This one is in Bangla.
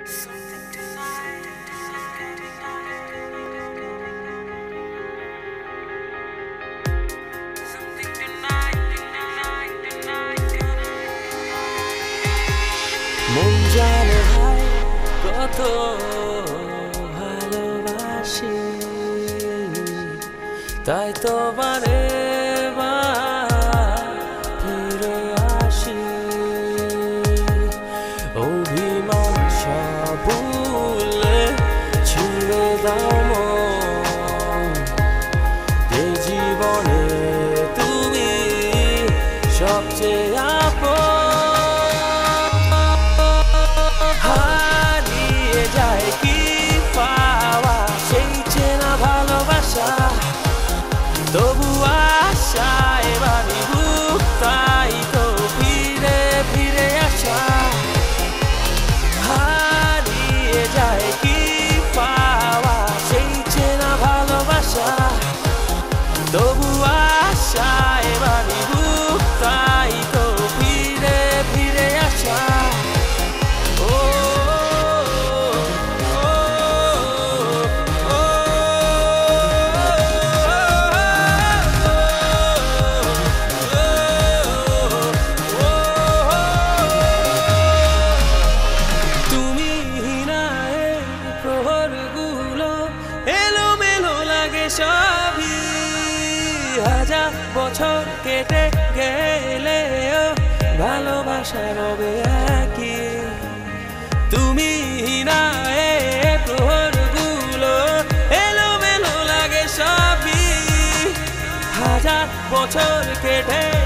মন জানে ভাই কত ভালোবাসি, তাই তো বারে বার ফিরে আসি। অভিমান সব ভুলে ছিঁড়ে দাও মন, যে জীবনে তুমি সবচেয়ে আপন। হারিয়ে যায় কি পাওয়া সেই চেনা ভালোবাসা, তবু আশা এবারই বুক, তাই তো ফিরে ফিরে আসা। হারিয়ে যায় কি পাওয়া সেই চেনা ভালোবাসা, তবু আশা এবারই বুক, তাই তো ফিরে ফিরে আসা। হাজার বছর কেটে গেলেও ভালোবাসা রবে একই। তুমি না প্রহরগুলো এলোমেলো লাগে সবই, হাজার বছর কেটে